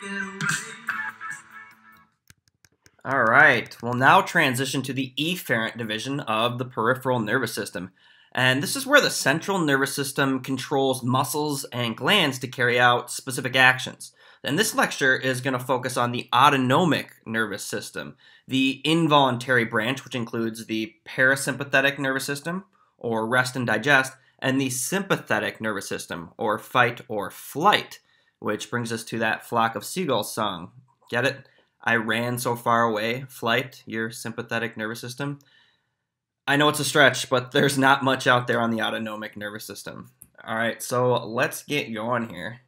All right, we'll now transition to the efferent division of the peripheral nervous system. And this is where the central nervous system controls muscles and glands to carry out specific actions. And this lecture is going to focus on the autonomic nervous system, the involuntary branch, which includes the parasympathetic nervous system, or rest and digest, and the sympathetic nervous system, or fight or flight, which brings us to that flock of seagulls song. Get it? I ran so far away. Flight, your sympathetic nervous system. I know it's a stretch, but there's not much out there on the autonomic nervous system. All right, so let's get going here.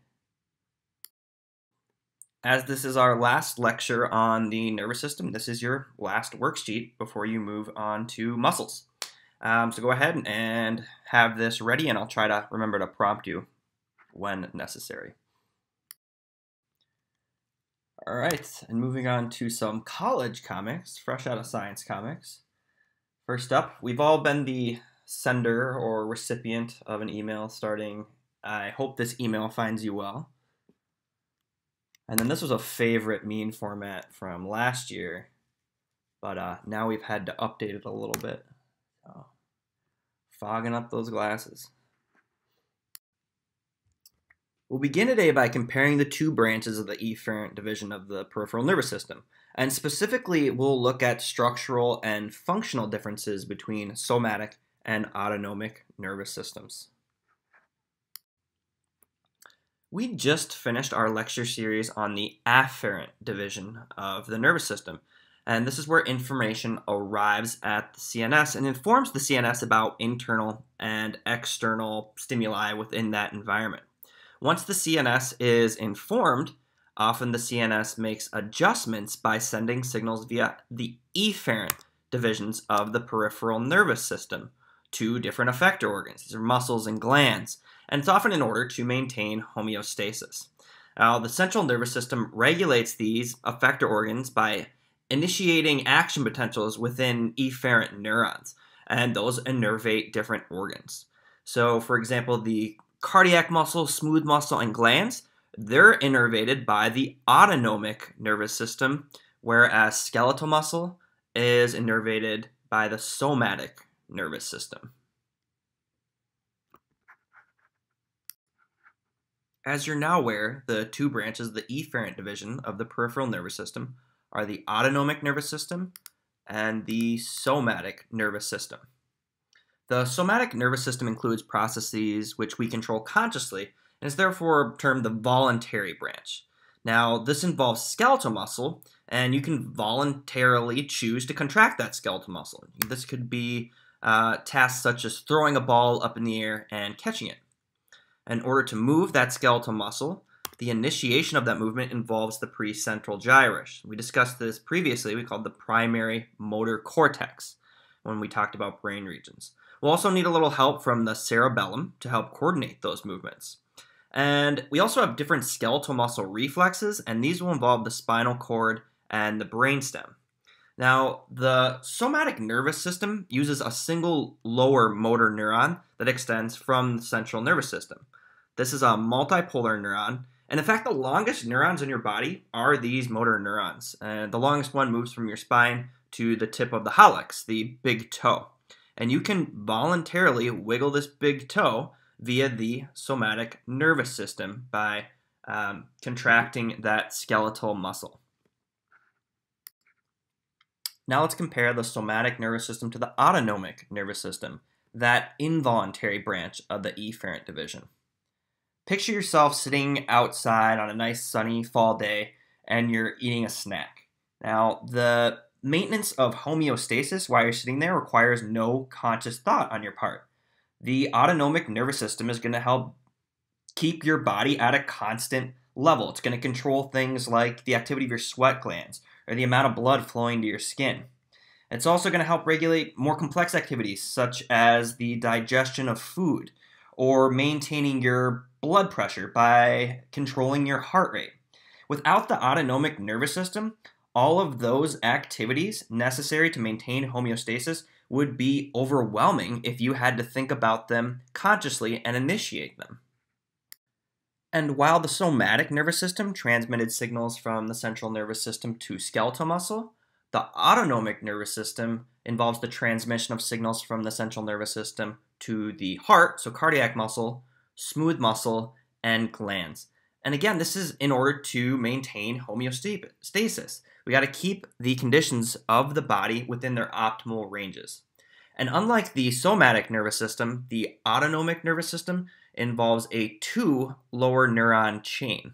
As this is our last lecture on the nervous system, this is your last worksheet before you move on to muscles. So go ahead and have this ready, and I'll try to remember to prompt you when necessary. All right, and moving on to some college comics, fresh out of Science Comics. First up, we've all been the sender or recipient of an email starting, "I hope this email finds you well." And then this was a favorite meme format from last year, but now we've had to update it a little bit. So, fogging up those glasses. We'll begin today by comparing the two branches of the efferent division of the peripheral nervous system. And specifically, we'll look at structural and functional differences between somatic and autonomic nervous systems. We just finished our lecture series on the afferent division of the nervous system. And this is where information arrives at the CNS and informs the CNS about internal and external stimuli within that environment. Once the CNS is informed, often the CNS makes adjustments by sending signals via the efferent divisions of the peripheral nervous system to different effector organs. These are muscles and glands, and it's often in order to maintain homeostasis. Now, the central nervous system regulates these effector organs by initiating action potentials within efferent neurons, and those innervate different organs. So, for example, the cardiac muscle, smooth muscle, and glands, they're innervated by the autonomic nervous system, whereas skeletal muscle is innervated by the somatic nervous system. As you're now aware, the two branches of the efferent division of the peripheral nervous system are the autonomic nervous system and the somatic nervous system. The somatic nervous system includes processes which we control consciously and is therefore termed the voluntary branch. Now, this involves skeletal muscle, and you can voluntarily choose to contract that skeletal muscle. This could be tasks such as throwing a ball up in the air and catching it. In order to move that skeletal muscle, the initiation of that movement involves the precentral gyrus. We discussed this previously. We called the primary motor cortex when we talked about brain regions. We'll also need a little help from the cerebellum to help coordinate those movements. And we also have different skeletal muscle reflexes, and these will involve the spinal cord and the brainstem. Now, the somatic nervous system uses a single lower motor neuron that extends from the central nervous system. This is a multipolar neuron, and in fact, the longest neurons in your body are these motor neurons. And the longest one moves from your spine to the tip of the hallux, the big toe. And you can voluntarily wiggle this big toe via the somatic nervous system by contracting that skeletal muscle. Now let's compare the somatic nervous system to the autonomic nervous system, that involuntary branch of the efferent division. Picture yourself sitting outside on a nice sunny fall day and you're eating a snack. Now, the maintenance of homeostasis while you're sitting there requires no conscious thought on your part. The autonomic nervous system is going to help keep your body at a constant level. It's going to control things like the activity of your sweat glands or the amount of blood flowing to your skin. It's also going to help regulate more complex activities such as the digestion of food or maintaining your blood pressure by controlling your heart rate. Without the autonomic nervous system, all of those activities necessary to maintain homeostasis would be overwhelming if you had to think about them consciously and initiate them. And while the somatic nervous system transmitted signals from the central nervous system to skeletal muscle, the autonomic nervous system involves the transmission of signals from the central nervous system to the heart, so cardiac muscle, smooth muscle, and glands. And again, this is in order to maintain homeostasis. We got to keep the conditions of the body within their optimal ranges. And unlike the somatic nervous system, the autonomic nervous system involves a two lower neuron chain.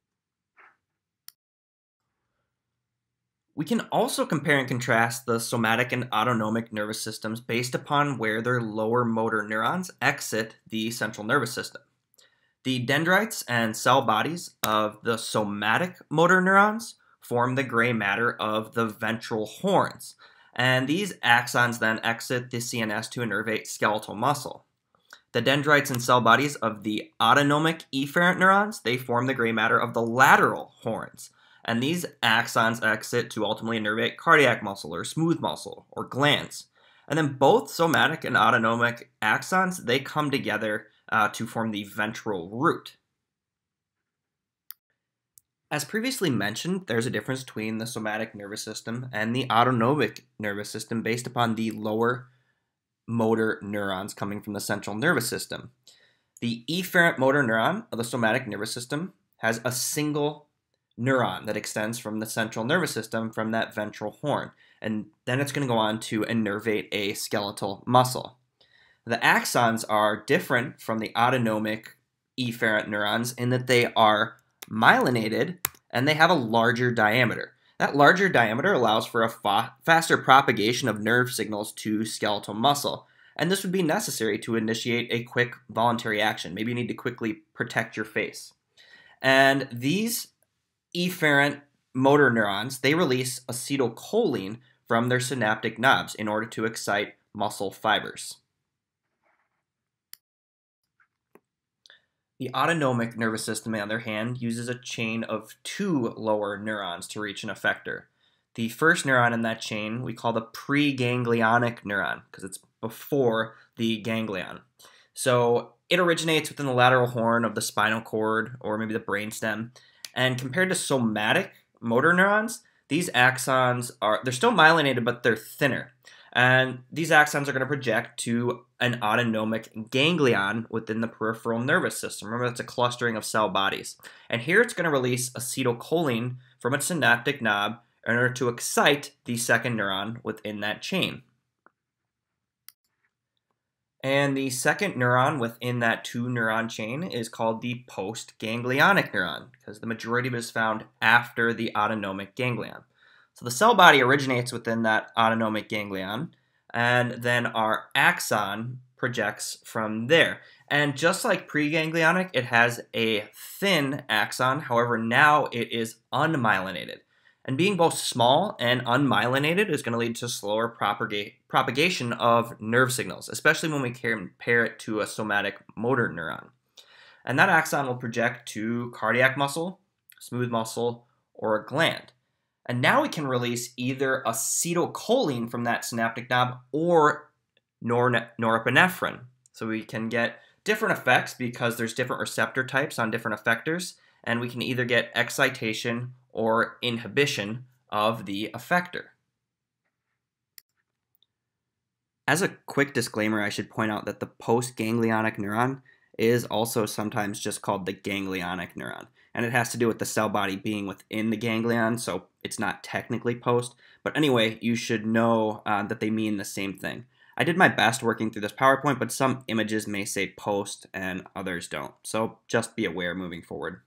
We can also compare and contrast the somatic and autonomic nervous systems based upon where their lower motor neurons exit the central nervous system. The dendrites and cell bodies of the somatic motor neurons form the gray matter of the ventral horns, and these axons then exit the CNS to innervate skeletal muscle. The dendrites and cell bodies of the autonomic efferent neurons, they form the gray matter of the lateral horns, and these axons exit to ultimately innervate cardiac muscle or smooth muscle or glands. And then both somatic and autonomic axons, they come together to form the ventral root. As previously mentioned, there's a difference between the somatic nervous system and the autonomic nervous system based upon the lower motor neurons coming from the central nervous system. The efferent motor neuron of the somatic nervous system has a single neuron that extends from the central nervous system from that ventral horn, and then it's going to go on to innervate a skeletal muscle. The axons are different from the autonomic efferent neurons in that they are myelinated and they have a larger diameter. That larger diameter allows for a faster propagation of nerve signals to skeletal muscle, and this would be necessary to initiate a quick voluntary action. Maybe you need to quickly protect your face. And these efferent motor neurons, they release acetylcholine from their synaptic knobs in order to excite muscle fibers. The autonomic nervous system, on the other hand, uses a chain of two lower neurons to reach an effector. The first neuron in that chain we call the preganglionic neuron because it's before the ganglion. So it originates within the lateral horn of the spinal cord or maybe the brainstem. And compared to somatic motor neurons, these axons they're still myelinated, but they're thinner. And these axons are going to project to an autonomic ganglion within the peripheral nervous system. Remember, that's a clustering of cell bodies. And here it's going to release acetylcholine from its synaptic knob in order to excite the second neuron within that chain. And the second neuron within that two-neuron chain is called the postganglionic neuron because the majority of it is found after the autonomic ganglion. So the cell body originates within that autonomic ganglion, and then our axon projects from there. And just like preganglionic, it has a thin axon. However, now it is unmyelinated. And being both small and unmyelinated is going to lead to slower propagation of nerve signals, especially when we compare it to a somatic motor neuron. And that axon will project to cardiac muscle, smooth muscle, or a gland. And now we can release either acetylcholine from that synaptic knob or norepinephrine. So we can get different effects because there's different receptor types on different effectors, and we can either get excitation or inhibition of the effector. As a quick disclaimer, I should point out that the postganglionic neuron is also sometimes just called the ganglionic neuron. And it has to do with the cell body being within the ganglion, so it's not technically post. But anyway, you should know that they mean the same thing. I did my best working through this PowerPoint, but some images may say post and others don't. So just be aware moving forward.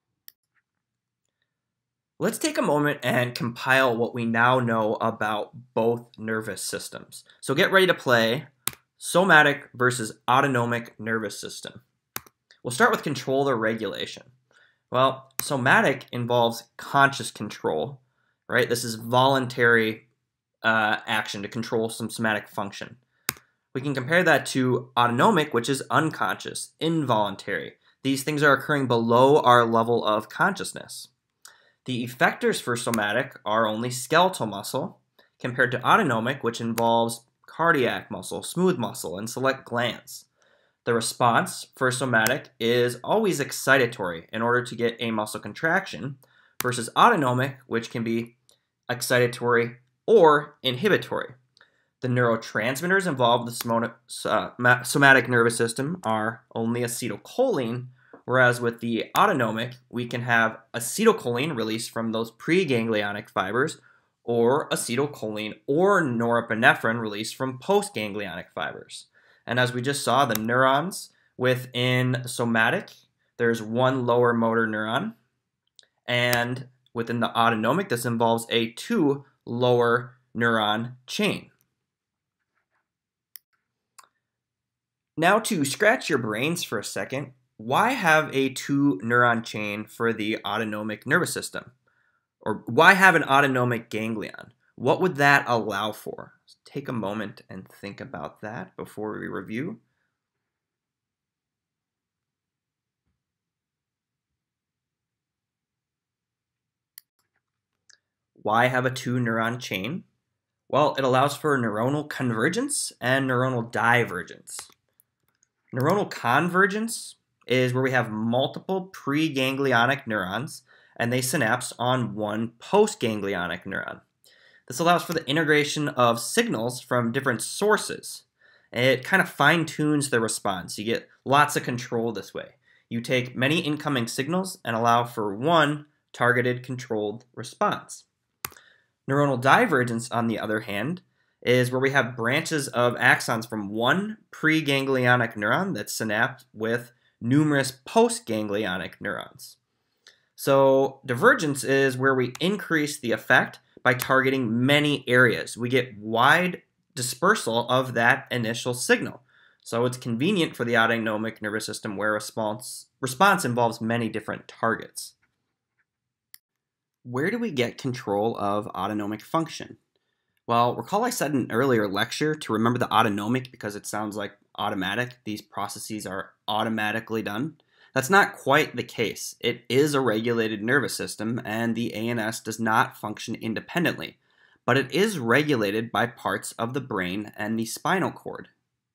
Let's take a moment and compile what we now know about both nervous systems. So get ready to play somatic versus autonomic nervous system. We'll start with control or regulation. Well, somatic involves conscious control, right? This is voluntary action to control some somatic function. We can compare that to autonomic, which is unconscious, involuntary. These things are occurring below our level of consciousness. The effectors for somatic are only skeletal muscle, compared to autonomic, which involves cardiac muscle, smooth muscle, and select glands. The response for somatic is always excitatory in order to get a muscle contraction versus autonomic, which can be excitatory or inhibitory. The neurotransmitters involved in the somatic nervous system are only acetylcholine, whereas with the autonomic, we can have acetylcholine released from those preganglionic fibers, or acetylcholine or norepinephrine released from postganglionic fibers. And as we just saw, the neurons within somatic, there's one lower motor neuron, and within the autonomic, this involves a 2 lower neuron chain. Now to scratch your brains for a second, why have a 2 neuron chain for the autonomic nervous system? Or why have an autonomic ganglion? What would that allow for? Let's take a moment and think about that before we review. Why have a 2 neuron chain? Well, it allows for neuronal convergence and neuronal divergence. Neuronal convergence is where we have multiple preganglionic neurons and they synapse on one postganglionic neuron. This allows for the integration of signals from different sources. It kind of fine-tunes the response. You get lots of control this way. You take many incoming signals and allow for one targeted controlled response. Neuronal divergence, on the other hand, is where we have branches of axons from one preganglionic neuron that synapse with numerous postganglionic neurons. So divergence is where we increase the effect by targeting many areas. We get wide dispersal of that initial signal. So it's convenient for the autonomic nervous system where response involves many different targets. Where do we get control of autonomic function? Well, recall I said in an earlier lecture to remember the autonomic because it sounds like automatic. These processes are automatically done. That's not quite the case. It is a regulated nervous system and the ANS does not function independently, but it is regulated by parts of the brain and the spinal cord.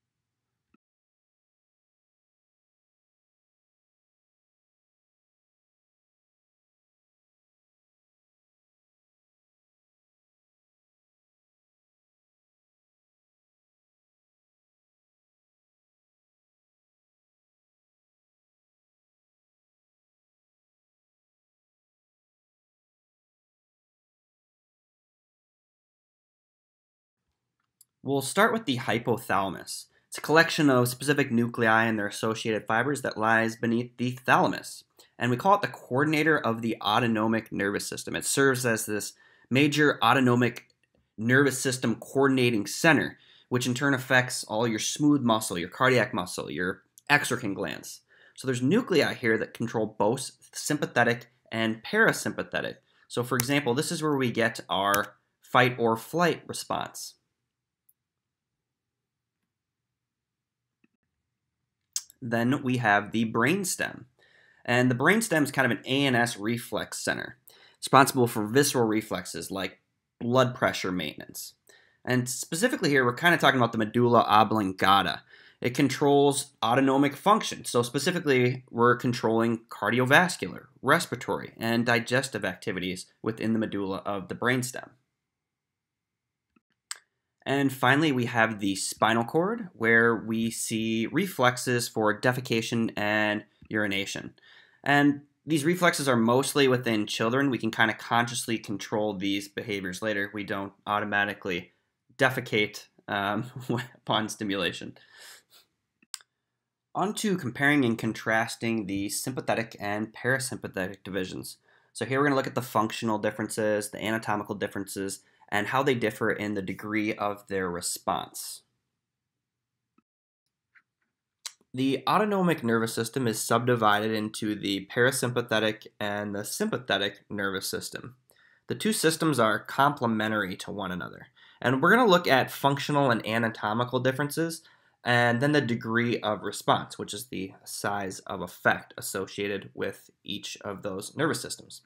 We'll start with the hypothalamus. It's a collection of specific nuclei and their associated fibers that lies beneath the thalamus. And we call it the coordinator of the autonomic nervous system. It serves as this major autonomic nervous system coordinating center, which in turn affects all your smooth muscle, your cardiac muscle, your exocrine glands. So there's nuclei here that control both sympathetic and parasympathetic. So for example, this is where we get our fight or flight response. Then we have the brainstem. And the brainstem is kind of an ANS reflex center, responsible for visceral reflexes like blood pressure maintenance. And specifically here, we're kind of talking about the medulla oblongata. It controls autonomic function. So specifically, we're controlling cardiovascular, respiratory, and digestive activities within the medulla of the brainstem. And finally, we have the spinal cord, where we see reflexes for defecation and urination. And these reflexes are mostly within children. We can kind of consciously control these behaviors later. We don't automatically defecate upon stimulation. On to comparing and contrasting the sympathetic and parasympathetic divisions. So here we're going to look at the functional differences, the anatomical differences, and how they differ in the degree of their response. The autonomic nervous system is subdivided into the parasympathetic and the sympathetic nervous system. The two systems are complementary to one another. And we're going to look at functional and anatomical differences, and then the degree of response, which is the size of effect associated with each of those nervous systems.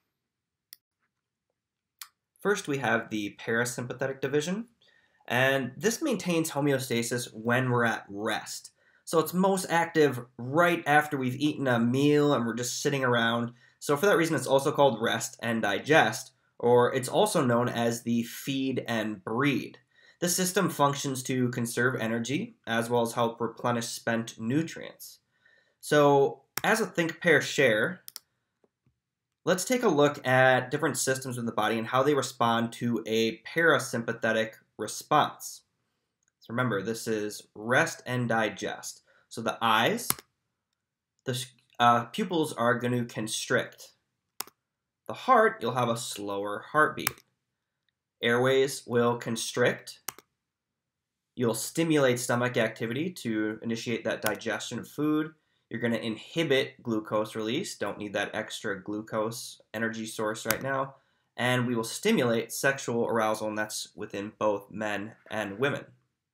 First, we have the parasympathetic division, and this maintains homeostasis when we're at rest. So it's most active right after we've eaten a meal and we're just sitting around. So for that reason, it's also called rest and digest, or it's also known as the feed and breed. This system functions to conserve energy as well as help replenish spent nutrients. So as a think, pair, share, let's take a look at different systems in the body and how they respond to a parasympathetic response. So remember, this is rest and digest. So the eyes, the pupils are going to constrict. The heart, you'll have a slower heartbeat. Airways will constrict. You'll stimulate stomach activity to initiate that digestion of food. You're going to inhibit glucose release. Don't need that extra glucose energy source right now. And we will stimulate sexual arousal, and that's within both men and women.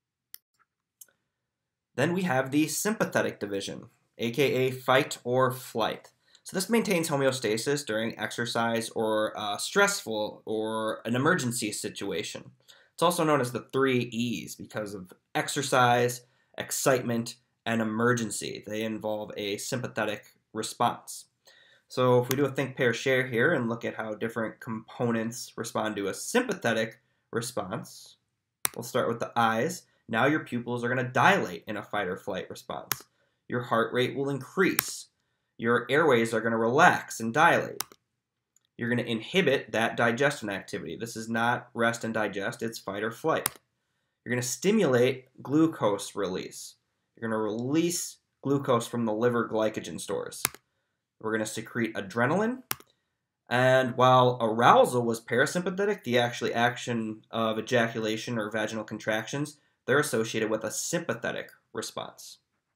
Then we have the sympathetic division, aka fight or flight. So this maintains homeostasis during exercise or stressful or an emergency situation. It's also known as the 3 E's because of exercise, excitement, and emergency. They involve a sympathetic response. So if we do a think, pair, share here and look at how different components respond to a sympathetic response, we'll start with the eyes. Now your pupils are going to dilate in a fight or flight response. Your heart rate will increase. Your airways are going to relax and dilate. You're going to inhibit that digestion activity. This is not rest and digest, it's fight or flight. You're going to stimulate glucose release. You're going to release glucose from the liver glycogen stores. We're going to secrete adrenaline. And while arousal was parasympathetic, the actual action of ejaculation or vaginal contractions, they're associated with a sympathetic response.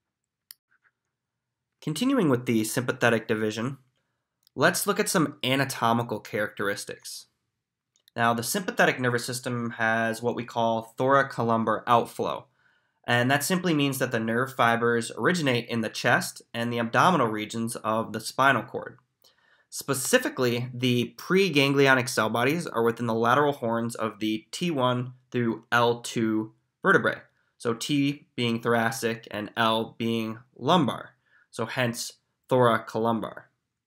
Continuing with the sympathetic division, let's look at some anatomical characteristics. Now, the sympathetic nervous system has what we call thoracolumbar outflow, and that simply means that the nerve fibers originate in the chest and the abdominal regions of the spinal cord. Specifically, the preganglionic cell bodies are within the lateral horns of the T1 through L2 vertebrae. So T being thoracic and L being lumbar. So hence thoracolumbar.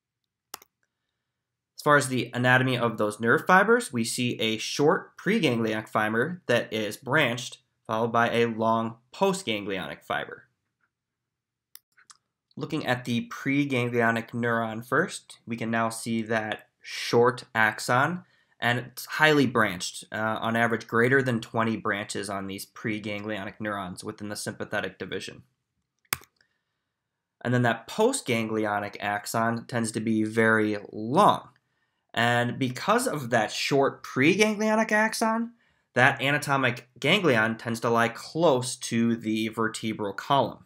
As far as the anatomy of those nerve fibers, we see a short preganglionic fiber that is branched, followed by a long postganglionic fiber. Looking at the preganglionic neuron first, we can now see that short axon, and it's highly branched, on average greater than 20 branches on these preganglionic neurons within the sympathetic division. And then that postganglionic axon tends to be very long. And because of that short preganglionic axon, that anatomic ganglion tends to lie close to the vertebral column.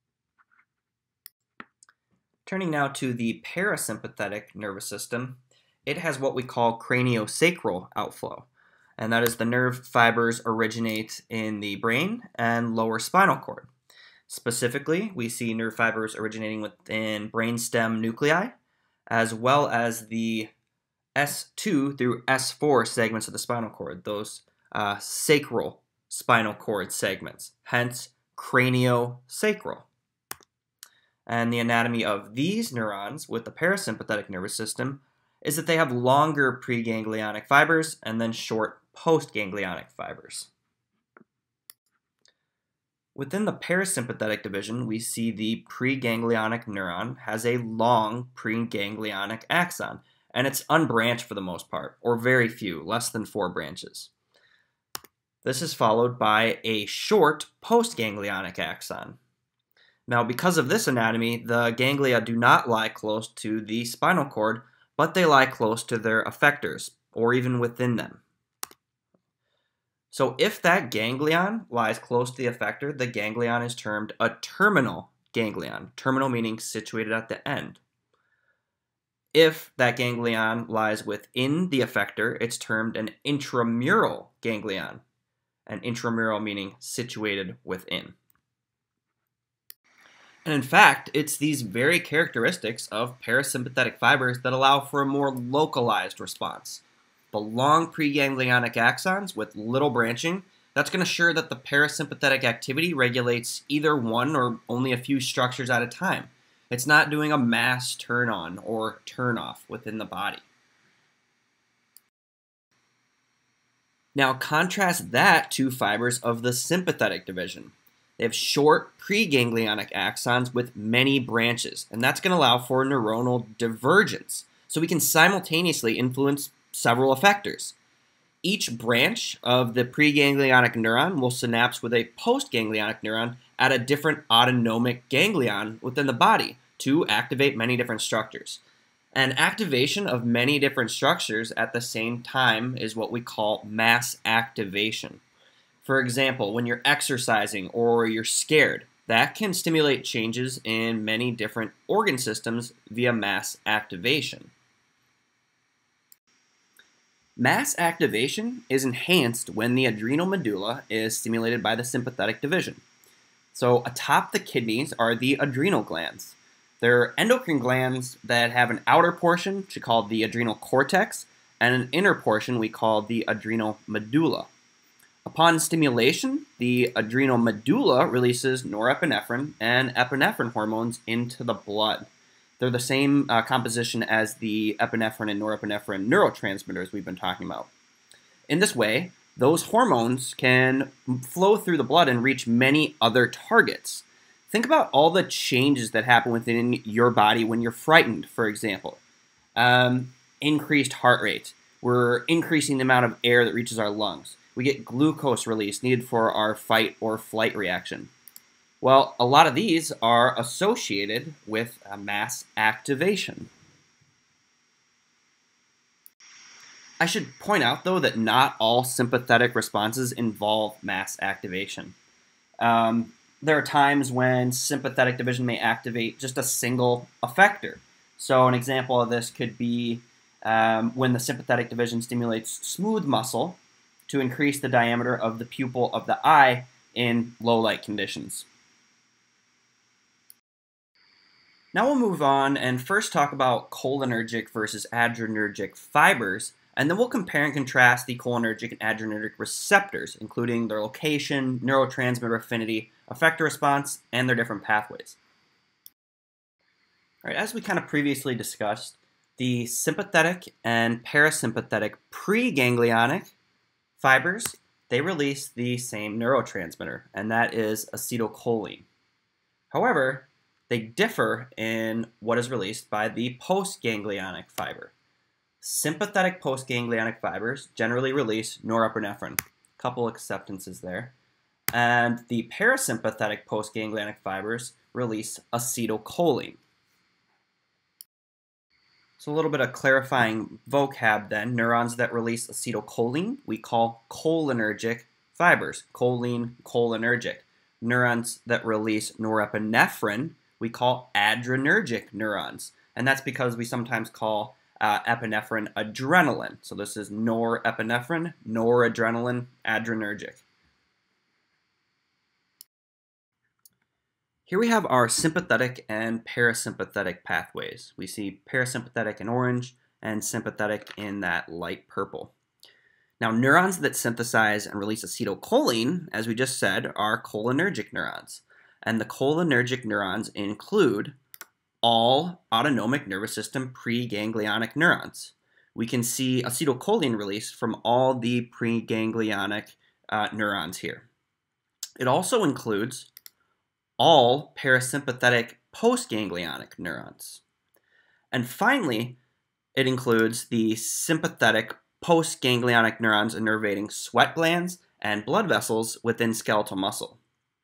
Turning now to the parasympathetic nervous system, it has what we call craniosacral outflow, and that is the nerve fibers originate in the brain and lower spinal cord. Specifically, we see nerve fibers originating within brainstem nuclei, as well as the S2 through S4 segments of the spinal cord, those sacral spinal cord segments, hence craniosacral. And the anatomy of these neurons with the parasympathetic nervous system is that they have longer preganglionic fibers and then short postganglionic fibers. Within the parasympathetic division, we see the preganglionic neuron has a long preganglionic axon, and it's unbranched for the most part, or very few, less than 4 branches. This is followed by a short postganglionic axon. Now, because of this anatomy, the ganglia do not lie close to the spinal cord, but they lie close to their effectors, or even within them. So if that ganglion lies close to the effector, the ganglion is termed a terminal ganglion. Terminal meaning situated at the end. If that ganglion lies within the effector, it's termed an intramural ganglion. And intramural meaning situated within. And in fact, it's these very characteristics of parasympathetic fibers that allow for a more localized response. The long preganglionic axons with little branching That's going to ensure that the parasympathetic activity regulates either one or only a few structures at a time. It's not doing a mass turn on or turn off within the body. Now contrast that to fibers of the sympathetic division. They have short preganglionic axons with many branches, and that's going to allow for neuronal divergence. So we can simultaneously influence several effectors. Each branch of the preganglionic neuron will synapse with a postganglionic neuron at a different autonomic ganglion within the body to activate many different structures. And activation of many different structures at the same time is what we call mass activation. For example, when you're exercising or you're scared, that can stimulate changes in many different organ systems via mass activation. Mass activation is enhanced when the adrenal medulla is stimulated by the sympathetic division. So atop the kidneys are the adrenal glands. They're endocrine glands that have an outer portion, which we call the adrenal cortex, and an inner portion we call the adrenal medulla. Upon stimulation, the adrenal medulla releases norepinephrine and epinephrine hormones into the blood. They're the same composition as the epinephrine and norepinephrine neurotransmitters we've been talking about. In this way, those hormones can flow through the blood and reach many other targets. Think about all the changes that happen within your body when you're frightened, for example. Increased heart rate. We're increasing the amount of air that reaches our lungs. We get glucose release needed for our fight or flight reaction. Well, a lot of these are associated with a mass activation. I should point out, though, that not all sympathetic responses involve mass activation. There are times when sympathetic division may activate just a single effector. So an example of this could be when the sympathetic division stimulates smooth muscle to increase the diameter of the pupil of the eye in low light conditions. Now we'll move on and first talk about cholinergic versus adrenergic fibers, and then we'll compare and contrast the cholinergic and adrenergic receptors, including their location, neurotransmitter affinity, effector response, and their different pathways. All right, as we kind of previously discussed, the sympathetic and parasympathetic preganglionic fibers, they release the same neurotransmitter, and that is acetylcholine. However, they differ in what is released by the postganglionic fiber. Sympathetic postganglionic fibers generally release norepinephrine, a couple acceptances there, and the parasympathetic postganglionic fibers release acetylcholine. So a little bit of clarifying vocab then. Neurons that release acetylcholine we call cholinergic fibers, choline, cholinergic. Neurons that release norepinephrine we call adrenergic neurons, and that's because we sometimes call epinephrine adrenaline. So this is norepinephrine, noradrenaline, adrenergic. Here we have our sympathetic and parasympathetic pathways. We see parasympathetic in orange and sympathetic in that light purple. Now, neurons that synthesize and release acetylcholine, as we just said, are cholinergic neurons. And the cholinergic neurons include all autonomic nervous system preganglionic neurons. We can see acetylcholine release from all the preganglionic neurons here. It also includes all parasympathetic postganglionic neurons. And finally, it includes the sympathetic postganglionic neurons innervating sweat glands and blood vessels within skeletal muscle.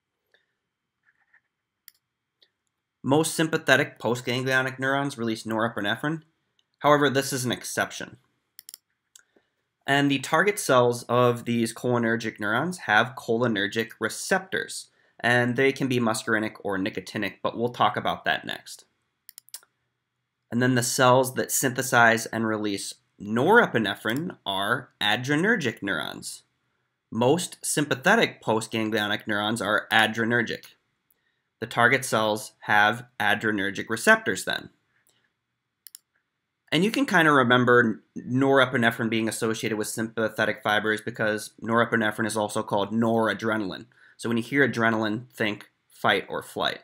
Most sympathetic postganglionic neurons release norepinephrine. However, this is an exception. And the target cells of these cholinergic neurons have cholinergic receptors, and they can be muscarinic or nicotinic, but we'll talk about that next. And then the cells that synthesize and release norepinephrine are adrenergic neurons. Most sympathetic postganglionic neurons are adrenergic. The target cells have adrenergic receptors then. And you can kind of remember norepinephrine being associated with sympathetic fibers because norepinephrine is also called noradrenaline. So when you hear adrenaline, think fight or flight.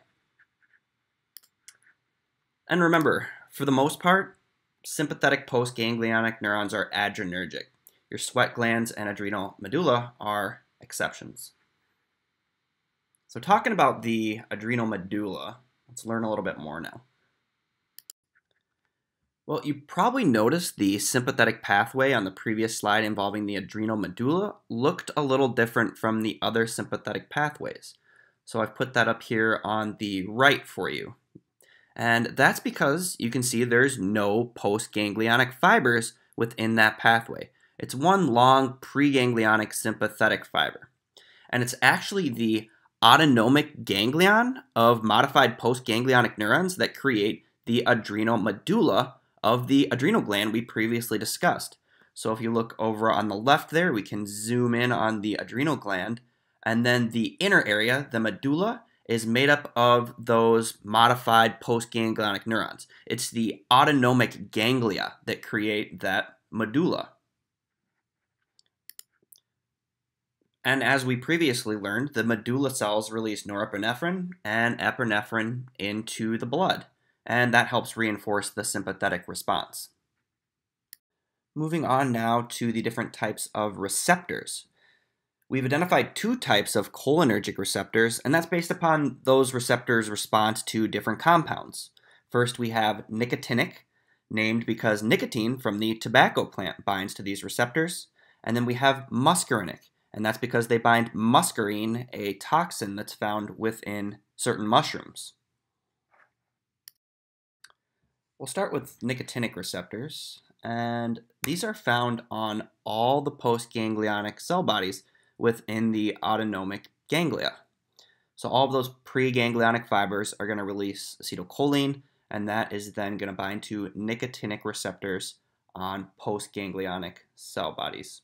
And remember, for the most part, sympathetic postganglionic neurons are adrenergic. Your sweat glands and adrenal medulla are exceptions. So talking about the adrenal medulla, let's learn a little bit more now. Well, you probably noticed the sympathetic pathway on the previous slide involving the adrenal medulla looked a little different from the other sympathetic pathways. So I've put that up here on the right for you. And that's because you can see there's no postganglionic fibers within that pathway. It's one long preganglionic sympathetic fiber. And it's actually the autonomic ganglion of modified postganglionic neurons that create the adrenal medulla of the adrenal gland we previously discussed. So if you look over on the left there, we can zoom in on the adrenal gland, and then the inner area, the medulla, is made up of those modified postganglionic neurons. It's the autonomic ganglia that create that medulla. And as we previously learned, the medulla cells release norepinephrine and epinephrine into the blood, and that helps reinforce the sympathetic response. Moving on now to the different types of receptors. We've identified two types of cholinergic receptors, and that's based upon those receptors' response to different compounds. First, we have nicotinic, named because nicotine from the tobacco plant binds to these receptors. And then we have muscarinic, and that's because they bind muscarine, a toxin that's found within certain mushrooms. We'll start with nicotinic receptors, and these are found on all the postganglionic cell bodies within the autonomic ganglia. So all of those preganglionic fibers are going to release acetylcholine, and that is then going to bind to nicotinic receptors on postganglionic cell bodies.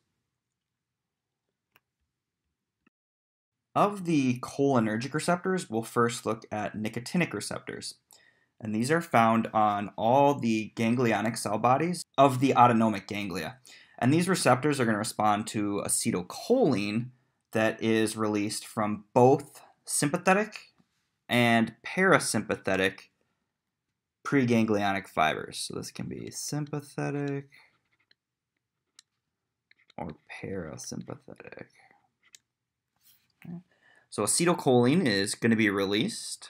Of the cholinergic receptors, we'll first look at nicotinic receptors. And these are found on all the ganglionic cell bodies of the autonomic ganglia. And these receptors are going to respond to acetylcholine that is released from both sympathetic and parasympathetic preganglionic fibers. So this can be sympathetic or parasympathetic. Okay. So acetylcholine is going to be released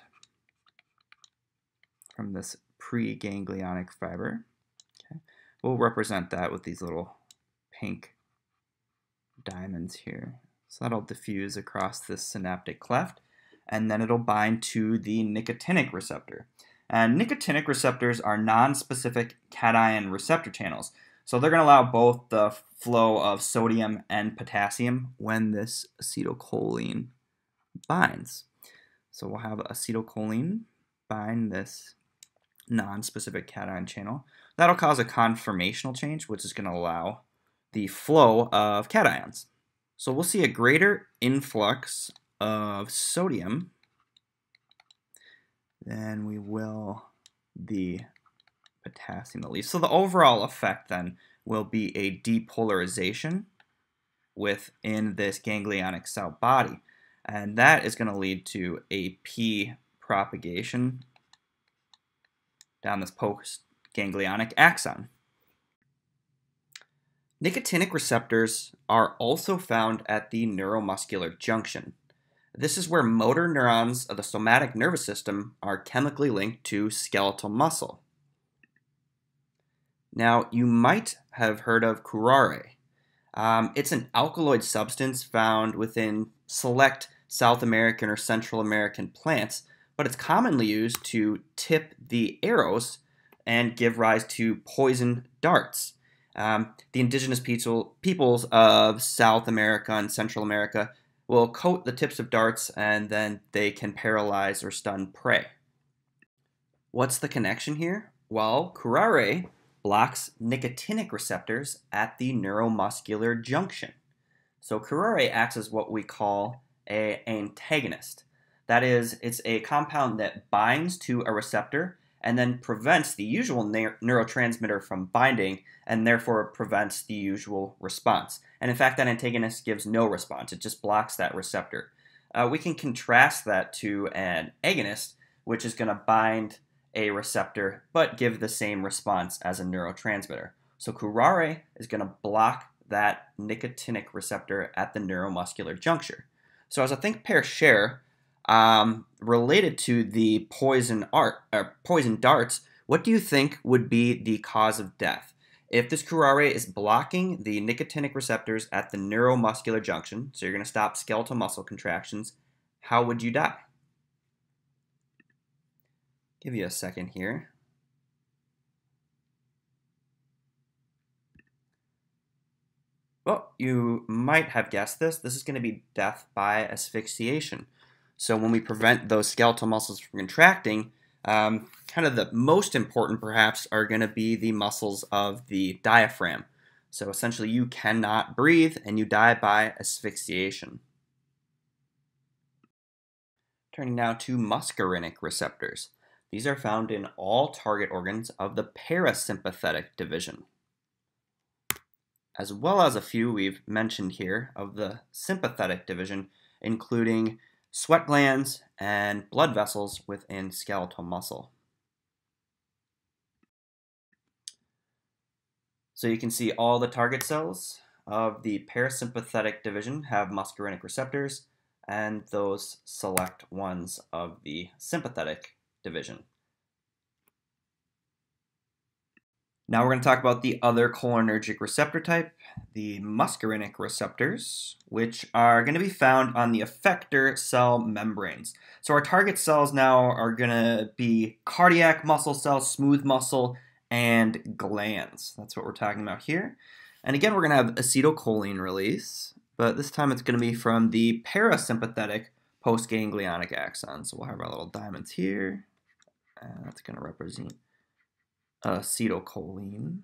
from this preganglionic fiber. Okay. We'll represent that with these little pink diamonds here. So that'll diffuse across this synaptic cleft, and then it'll bind to the nicotinic receptor. And nicotinic receptors are non-specific cation receptor channels. So they're going to allow both the flow of sodium and potassium when this acetylcholine binds. So we'll have acetylcholine bind this non-specific cation channel. That'll cause a conformational change, which is going to allow the flow of cations. So we'll see a greater influx of sodium than we will the potassium that leaves. So the overall effect then will be a depolarization within this ganglionic cell body. And that is going to lead to a P propagation down this postganglionic axon. Nicotinic receptors are also found at the neuromuscular junction. This is where motor neurons of the somatic nervous system are chemically linked to skeletal muscle. Now, you might have heard of curare. It's an alkaloid substance found within select South American or Central American plants, but it's commonly used to tip the arrows and give rise to poison darts. The indigenous peoples of South America and Central America will coat the tips of darts, and then they can paralyze or stun prey. What's the connection here? Well, curare blocks nicotinic receptors at the neuromuscular junction. So curare acts as what we call an antagonist. That is, it's a compound that binds to a receptor and then prevents the usual neurotransmitter from binding and therefore prevents the usual response. And in fact, that antagonist gives no response. It just blocks that receptor. We can contrast that to an agonist, which is going to bind a receptor but give the same response as a neurotransmitter. So curare is going to block that nicotinic receptor at the neuromuscular juncture. So as a think pair share, related to the poison darts, what do you think would be the cause of death? If this curare is blocking the nicotinic receptors at the neuromuscular junction, so you're going to stop skeletal muscle contractions, how would you die? Give you a second here. Well, you might have guessed this. This is going to be death by asphyxiation. So when we prevent those skeletal muscles from contracting, kind of the most important perhaps are going to be the muscles of the diaphragm. So essentially you cannot breathe and you die by asphyxiation. Turning now to muscarinic receptors. These are found in all target organs of the parasympathetic division, as well as a few we've mentioned here of the sympathetic division, including sweat glands and blood vessels within skeletal muscle. So you can see all the target cells of the parasympathetic division have muscarinic receptors, and those select ones of the sympathetic division. Now we're going to talk about the other cholinergic receptor type, the muscarinic receptors, which are going to be found on the effector cell membranes. So our target cells now are going to be cardiac muscle cells, smooth muscle, and glands. That's what we're talking about here. And again, we're going to have acetylcholine release, but this time it's going to be from the parasympathetic postganglionic axon. So we'll have our little diamonds here, and that's going to represent acetylcholine.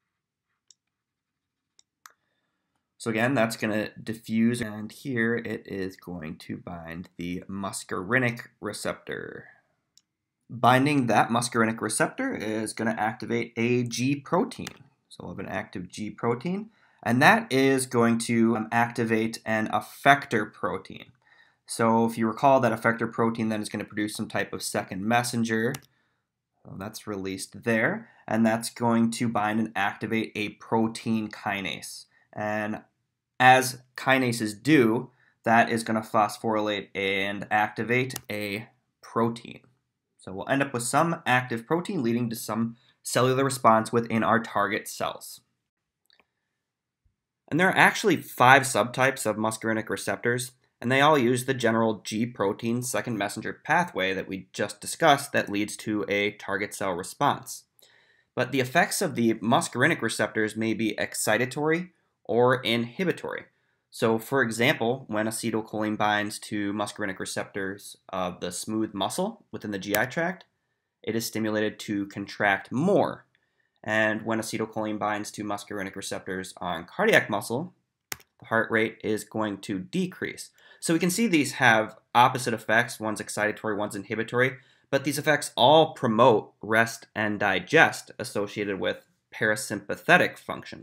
So again, that's going to diffuse, and here it is going to bind the muscarinic receptor. Binding that muscarinic receptor is going to activate a G protein. So we'll have an active G protein, and that is going to activate an effector protein. So if you recall, that effector protein then is going to produce some type of second messenger. So that's released there, and that's going to bind and activate a protein kinase. And as kinases do, that is going to phosphorylate and activate a protein. So we'll end up with some active protein leading to some cellular response within our target cells. And there are actually 5 subtypes of muscarinic receptors, and they all use the general G protein second messenger pathway that we just discussed that leads to a target cell response. But the effects of the muscarinic receptors may be excitatory or inhibitory. So for example, when acetylcholine binds to muscarinic receptors of the smooth muscle within the GI tract, it is stimulated to contract more. And when acetylcholine binds to muscarinic receptors on cardiac muscle, the heart rate is going to decrease. So we can see these have opposite effects. One's excitatory, one's inhibitory, but these effects all promote rest and digest associated with parasympathetic function.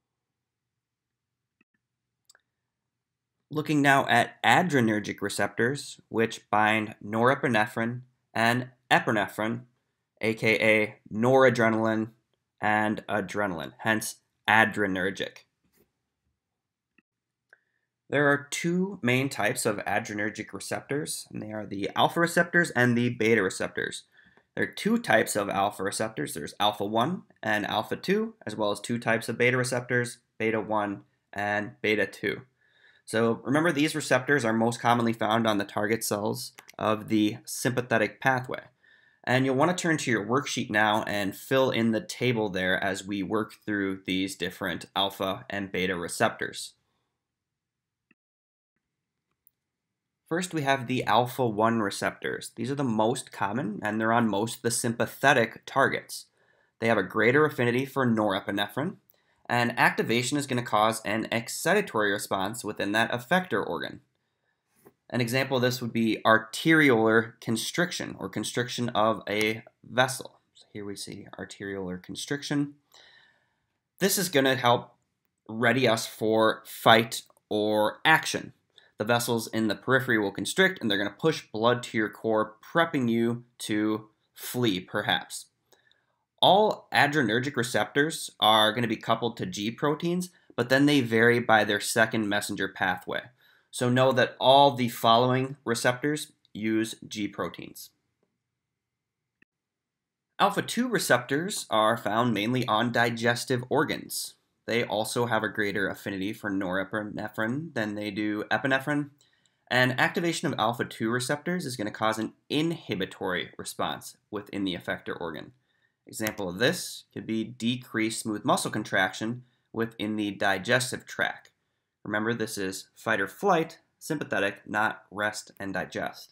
Looking now at adrenergic receptors, which bind norepinephrine and epinephrine, aka noradrenaline and adrenaline, hence adrenergic. There are 2 main types of adrenergic receptors, and they are the alpha receptors and the beta receptors. There are 2 types of alpha receptors. There's alpha 1 and alpha 2, as well as 2 types of beta receptors, beta 1 and beta 2. So remember, these receptors are most commonly found on the target cells of the sympathetic pathway. And you'll want to turn to your worksheet now and fill in the table there as we work through these different alpha and beta receptors. First, we have the alpha-1 receptors. These are the most common, and they're on most of the sympathetic targets. They have a greater affinity for norepinephrine, and activation is going to cause an excitatory response within that effector organ. An example of this would be arteriolar constriction, or constriction of a vessel. Here we see arteriolar constriction. This is going to help ready us for fight or action. The vessels in the periphery will constrict and they're going to push blood to your core, prepping you to flee, perhaps. All adrenergic receptors are going to be coupled to G proteins, but then they vary by their second messenger pathway. So know that all the following receptors use G proteins. Alpha-2 receptors are found mainly on digestive organs. They also have a greater affinity for norepinephrine than they do epinephrine. And activation of alpha-2 receptors is going to cause an inhibitory response within the effector organ. Example of this could be decreased smooth muscle contraction within the digestive tract. Remember, this is fight or flight, sympathetic, not rest and digest.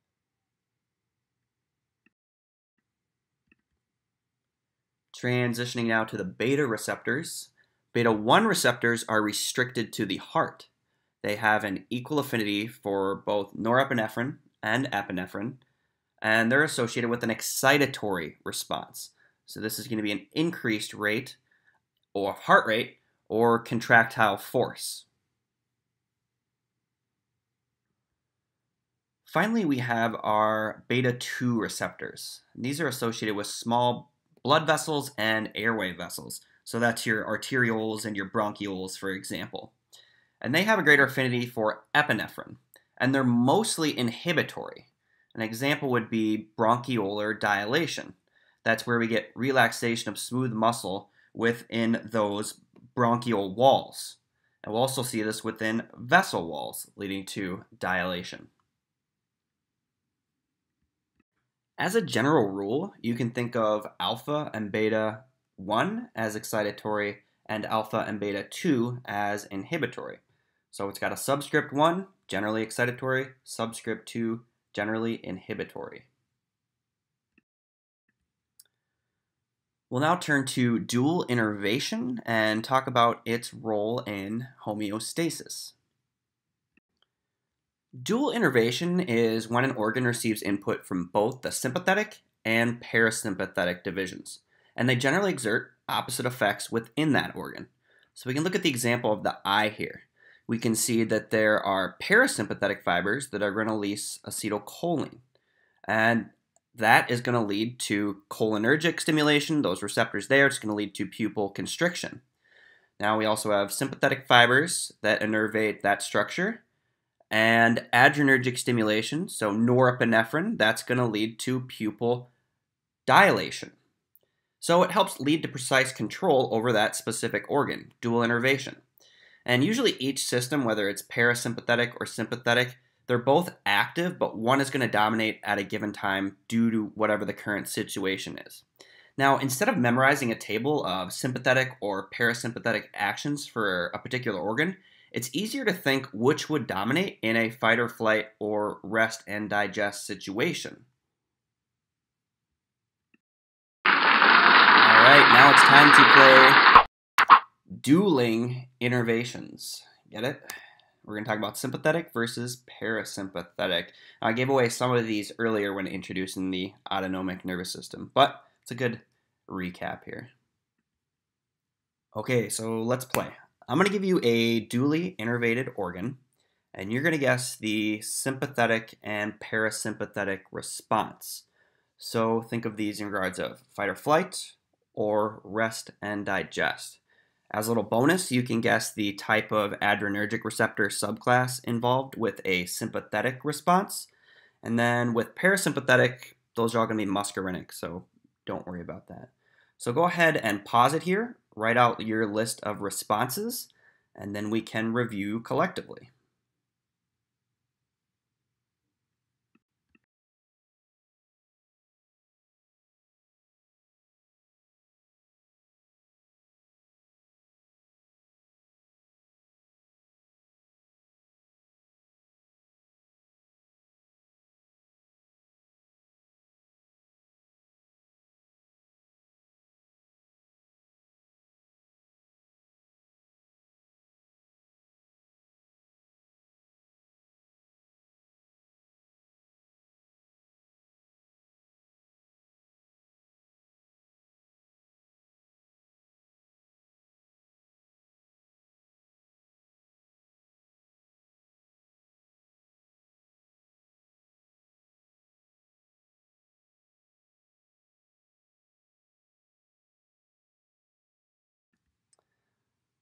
Transitioning now to the beta receptors. Beta 1 receptors are restricted to the heart. They have an equal affinity for both norepinephrine and epinephrine, and they're associated with an excitatory response. So this is going to be an increased rate or heart rate or contractile force. Finally, we have our beta 2 receptors. These are associated with small blood vessels and airway vessels. So that's your arterioles and your bronchioles, for example. And they have a greater affinity for epinephrine, and they're mostly inhibitory. An example would be bronchiolar dilation. That's where we get relaxation of smooth muscle within those bronchial walls. And we'll also see this within vessel walls, leading to dilation. As a general rule, you can think of alpha and beta 1 as excitatory and alpha and beta 2 as inhibitory. So it's got a subscript 1, generally excitatory, subscript 2, generally inhibitory. We'll now turn to dual innervation and talk about its role in homeostasis. Dual innervation is when an organ receives input from both the sympathetic and parasympathetic divisions, and they generally exert opposite effects within that organ. So we can look at the example of the eye here. We can see that there are parasympathetic fibers that are going to release acetylcholine, and that is going to lead to cholinergic stimulation. Those receptors there, it's going to lead to pupil constriction. Now we also have sympathetic fibers that innervate that structure, and adrenergic stimulation, so norepinephrine, that's going to lead to pupil dilation. So it helps lead to precise control over that specific organ, dual innervation. And usually each system, whether it's parasympathetic or sympathetic, they're both active, but one is going to dominate at a given time due to whatever the current situation is. Now, instead of memorizing a table of sympathetic or parasympathetic actions for a particular organ, it's easier to think which would dominate in a fight or flight or rest and digest situation. Alright, now it's time to play dueling innervations. Get it? We're going to talk about sympathetic versus parasympathetic. Now, I gave away some of these earlier when introducing the autonomic nervous system, but it's a good recap here. Okay, so let's play. I'm going to give you a dually innervated organ, and you're going to guess the sympathetic and parasympathetic response. So think of these in regards of fight or flight or rest and digest. As a little bonus, you can guess the type of adrenergic receptor subclass involved with a sympathetic response. And then with parasympathetic, those are all going to be muscarinic, so don't worry about that. So go ahead and pause it here. Write out your list of responses, and then we can review collectively.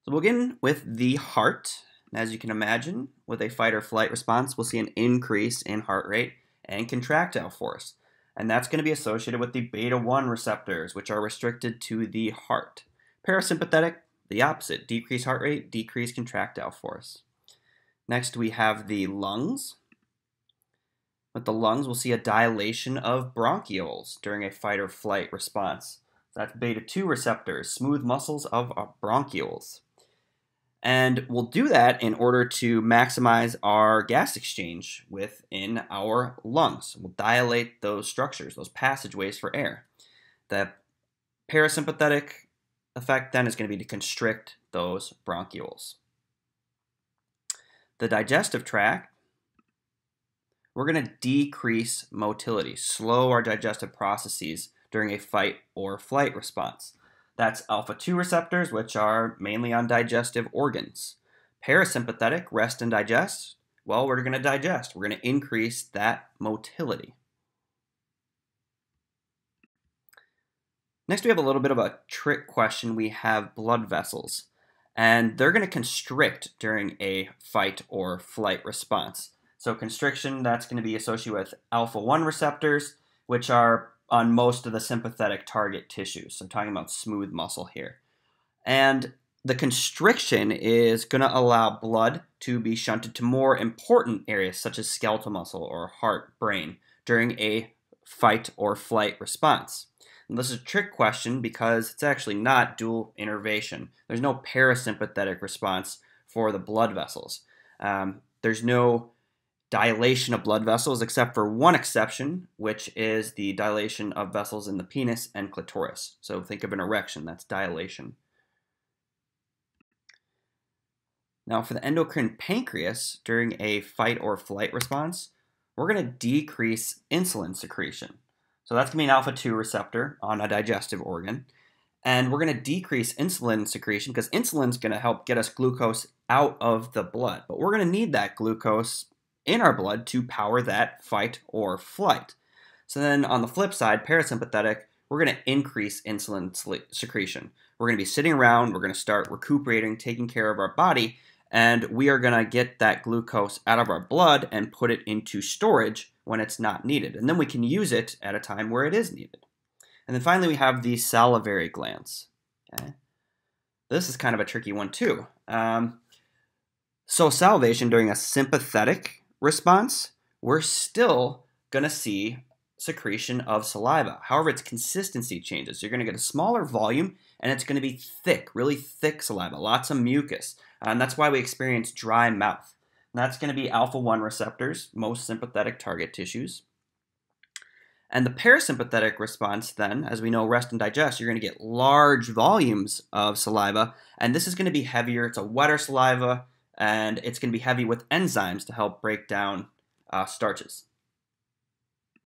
So we'll begin with the heart. As you can imagine, with a fight or flight response, we'll see an increase in heart rate and contractile force. And that's going to be associated with the beta 1 receptors, which are restricted to the heart. Parasympathetic, the opposite, decreased heart rate, decreased contractile force. Next, we have the lungs. With the lungs, we'll see a dilation of bronchioles during a fight or flight response. So that's beta 2 receptors, smooth muscles of our bronchioles. And we'll do that in order to maximize our gas exchange within our lungs. We'll dilate those structures, those passageways for air. The parasympathetic effect then is going to be to constrict those bronchioles. The digestive tract, we're going to decrease motility, slow our digestive processes during a fight or flight response. That's alpha-2 receptors, which are mainly on digestive organs. Parasympathetic, rest and digest. Well, we're going to digest. We're going to increase that motility. Next, we have a little bit of a trick question. We have blood vessels, and they're going to constrict during a fight or flight response. So constriction, that's going to be associated with alpha-1 receptors, which are on most of the sympathetic target tissues. So I'm talking about smooth muscle here. And the constriction is going to allow blood to be shunted to more important areas such as skeletal muscle or heart, brain during a fight or flight response. And this is a trick question because it's actually not dual innervation. There's no parasympathetic response for the blood vessels. There's no dilation of blood vessels, except for one exception, which is the dilation of vessels in the penis and clitoris. So think of an erection, that's dilation. Now for the endocrine pancreas, during a fight or flight response, we're going to decrease insulin secretion. So that's going to be an alpha-2 receptor on a digestive organ. And we're going to decrease insulin secretion because insulin is going to help get us glucose out of the blood. But we're going to need that glucose in our blood to power that fight or flight. So then on the flip side, parasympathetic, we're going to increase insulin secretion. We're going to be sitting around, we're going to start recuperating, taking care of our body, and we are going to get that glucose out of our blood and put it into storage when it's not needed. And then we can use it at a time where it is needed. And then finally we have the salivary glands. Okay. This is kind of a tricky one too. So salivation during a sympathetic response, we're still going to see secretion of saliva. However, its consistency changes. You're going to get a smaller volume, and it's going to be thick, really thick saliva, lots of mucus. And that's why we experience dry mouth. And that's going to be alpha-1 receptors, most sympathetic target tissues. And the parasympathetic response then, as we know, rest and digest, you're going to get large volumes of saliva, and this is going to be heavier. It's a wetter saliva, and it's going to be heavy with enzymes to help break down starches.